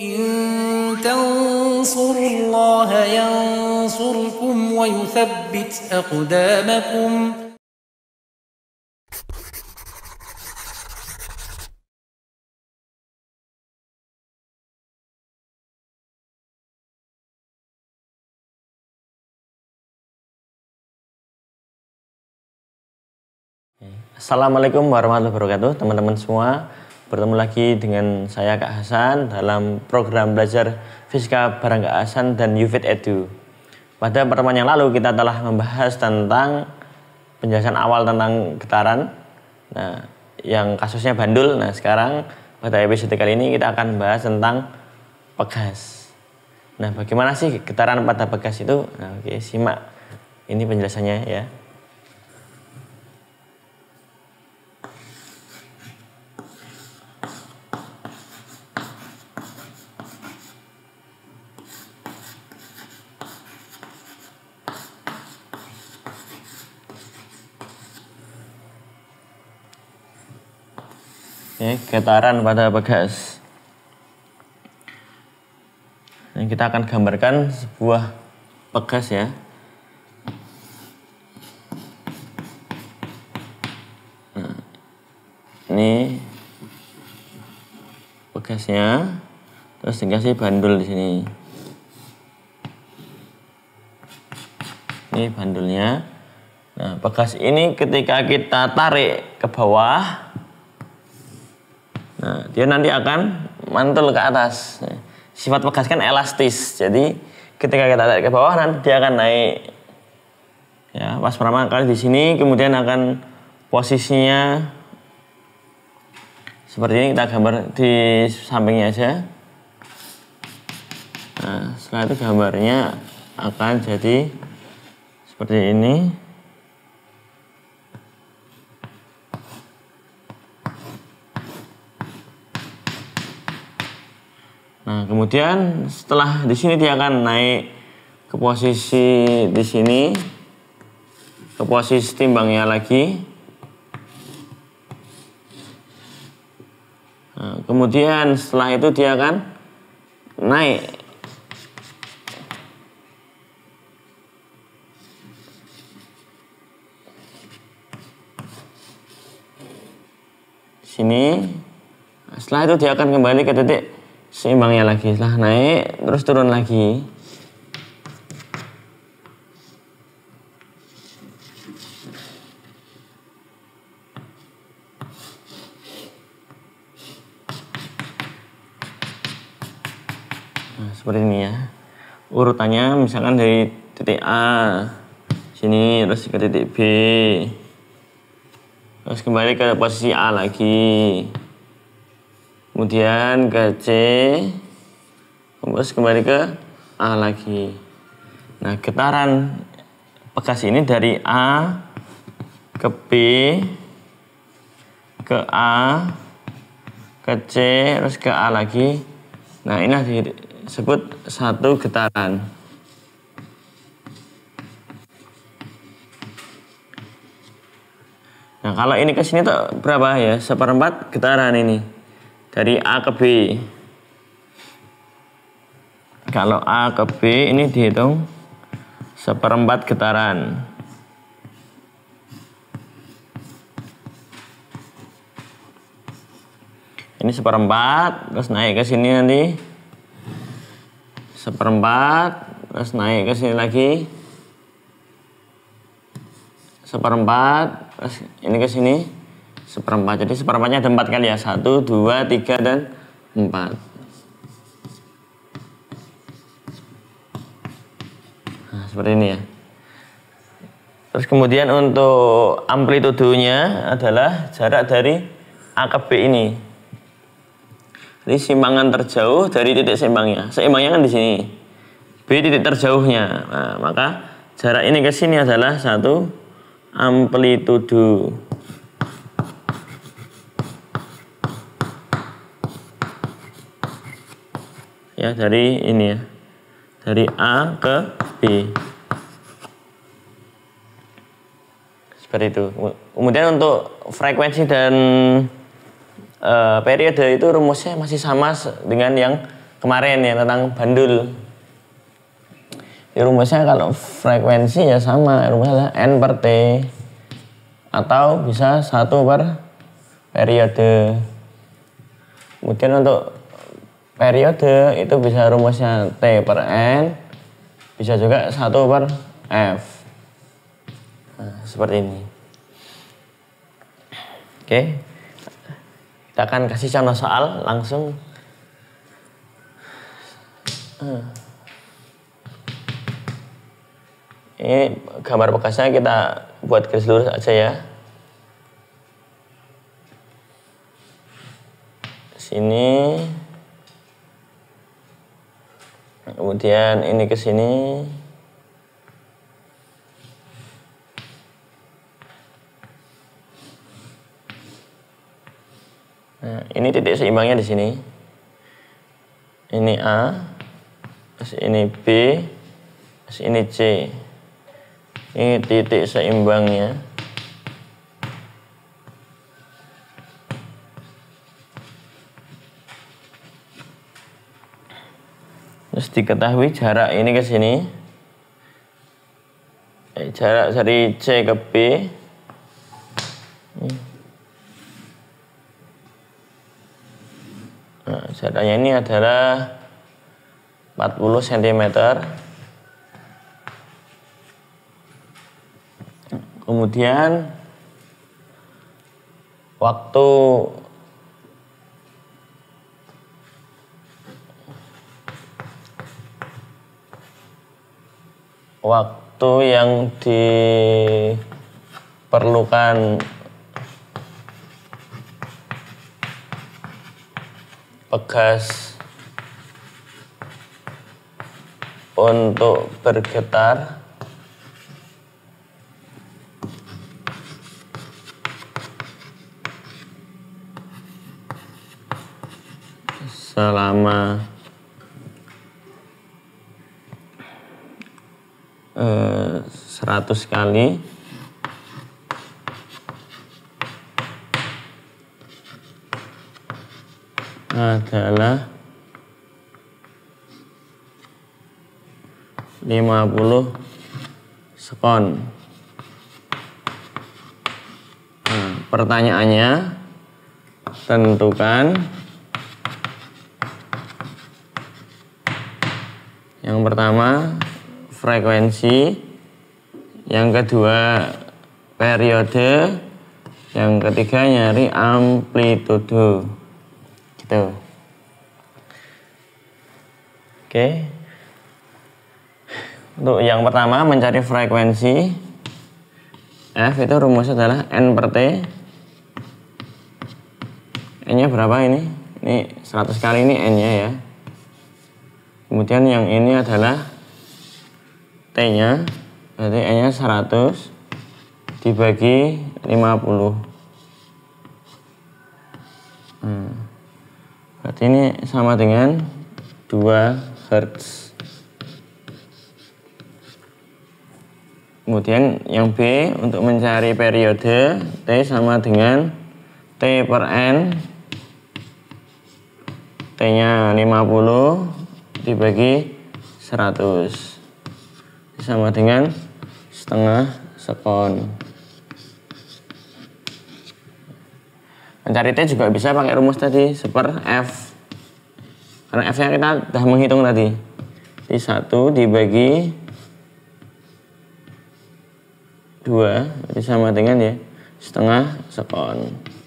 إن تنصروا الله ينصركم ويثبت أقدامكم. Assalamualaikum warahmatullahi wabarakatuh, teman-teman semua. Bertemu lagi dengan saya Kak Hasan dalam program belajar fisika bareng Kak Hasan dan UFIT Edu. Pada pertemuan yang lalu kita telah membahas tentang penjelasan awal tentang getaran, yang kasusnya bandul. Nah, sekarang pada episode kali ini kita akan bahas tentang pegas. Nah, bagaimana sih getaran pada pegas itu? Nah, oke, simak ini penjelasannya ya. Getaran pada pegas. Nah, kita akan gambarkan sebuah pegas ya. Nah, ini pegasnya, terus dikasih bandul di sini. Ini bandulnya. Nah, pegas ini ketika kita tarik ke bawah, nah, dia nanti akan mantul ke atas. Sifat pegas kan elastis, jadi ketika kita tarik ke bawah nanti dia akan naik. Ya, pas pertama kali di sini, kemudian akan posisinya seperti ini. Kita gambar di sampingnya aja. Nah, setelah itu gambarnya akan jadi seperti ini. Nah, kemudian setelah di sini dia akan naik ke posisi di sini, ke posisi timbangnya lagi. Nah, kemudian setelah itu dia akan naik. Sini. Nah, setelah itu dia akan kembali ke titik seimbangnya lagi, setelah naik terus turun lagi. Nah, seperti ini ya urutannya, misalkan dari titik A sini terus ke titik B, terus kembali ke posisi A lagi, kemudian ke C, terus kembali ke A lagi. Nah, getaran pegas ini dari A ke B, ke A, ke C, terus ke A lagi. Nah, ini disebut satu getaran. Nah, kalau ini ke sini tuh berapa ya? 1/4 getaran ini. Dari A ke B. Kalau A ke B ini dihitung 1/4 getaran. Ini 1/4, terus naik ke sini nanti 1/4, terus naik ke sini lagi 1/4, terus ini ke sini 1/4. Jadi 1/4-nya ada 4 kali ya. 1, 2, 3, dan 4. Nah, seperti ini ya. Terus kemudian untuk amplitudenya adalah jarak dari A ke B ini. Jadi simpangan terjauh dari titik seimbangnya. Seimbangnya kan di sini. B titik terjauhnya. Nah, maka jarak ini ke sini adalah satu amplitudo. Ya, dari ini ya, dari A ke B, seperti itu. Kemudian untuk frekuensi dan periode itu rumusnya masih sama dengan yang kemarin ya tentang bandul. Ya, rumusnya kalau frekuensi ya sama, rumusnya adalah N per T atau bisa 1 per periode. Kemudian untuk periode itu bisa rumusnya T per N, bisa juga 1 per F. Nah, seperti ini. Oke, kita akan kasih contoh soal langsung. Ini gambar bekasnya kita buat garis lurus aja ya. Sini. Kemudian ini ke sini. Nah, ini titik seimbangnya di sini. Ini A, terus ini B, terus ini C. Ini titik seimbangnya. Terus diketahui jarak ini ke sini. Jarak dari C ke B. Nah, jaraknya ini adalah 40 cm. Kemudian waktu yang diperlukan pegas untuk bergetar selama 100 kali adalah 50 sekon. Nah, pertanyaannya, tentukan yang pertama frekuensi, yang kedua periode, yang ketiga nyari amplitudo. Gitu. Oke. Untuk yang pertama mencari frekuensi, F itu rumusnya adalah N per T. N-nya berapa ini? Ini 100 kali, ini N-nya ya. Kemudian yang ini adalah T-nya, berarti N-nya 100 dibagi 50. Berarti ini sama dengan 2 Hz. Kemudian yang B untuk mencari periode, T sama dengan T per N, T-nya 50 dibagi 100 sama dengan setengah sekon. Mencari T juga bisa pakai rumus tadi, seper F. Karena F-nya kita sudah menghitung tadi. Jadi 1 dibagi 2, jadi sama dengan ya setengah sekon.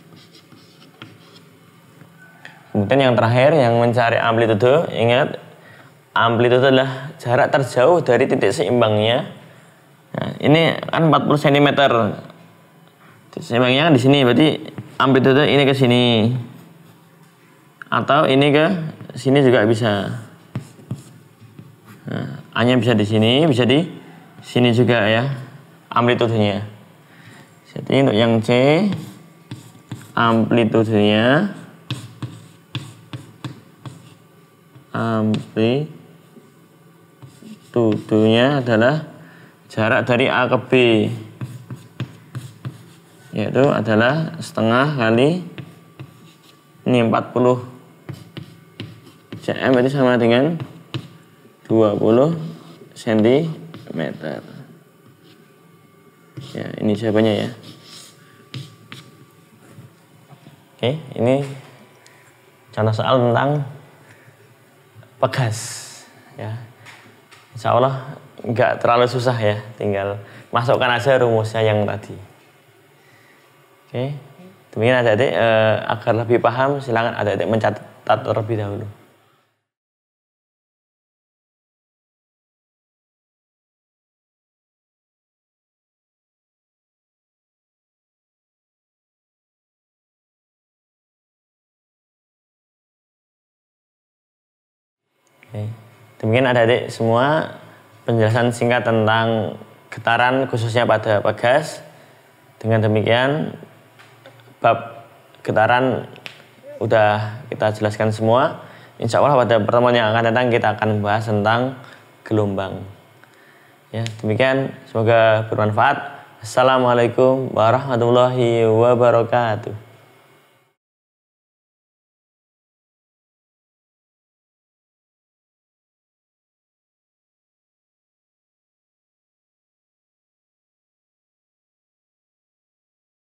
Kemudian yang terakhir yang mencari amplitudo, ingat amplitudo adalah jarak terjauh dari titik seimbangnya. Nah, ini kan 40 cm. Titik seimbangnya kan di sini, berarti amplitudo ini ke sini. Atau ini ke sini juga bisa. Nah, A-nya bisa di sini, bisa di sini juga ya amplitudonya. Jadi untuk yang C amplitudonya adalah jarak dari A ke B, yaitu adalah setengah kali ini 40 cm itu sama dengan 20 cm. Ya, ini jawabannya ya. Oke, ini contoh soal tentang pegas ya. Insya Allah nggak terlalu susah ya, tinggal masukkan aja rumusnya yang tadi. Oke, demikian adik-adik, agar lebih paham silakan adik-adik mencatat terlebih dahulu. Oke. Demikian adik-adik semua penjelasan singkat tentang getaran khususnya pada pegas. Dengan demikian bab getaran udah kita jelaskan semua. Insya Allah pada pertemuan yang akan datang kita akan membahas tentang gelombang. Ya, demikian semoga bermanfaat. Assalamualaikum warahmatullahi wabarakatuh.